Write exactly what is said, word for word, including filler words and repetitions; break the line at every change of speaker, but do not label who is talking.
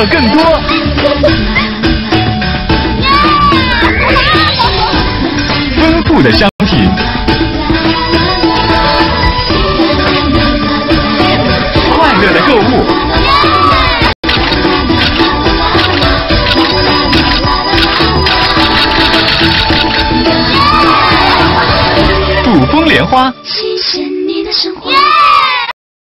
乐更多。丰富的商品，快乐的购物，古风莲花。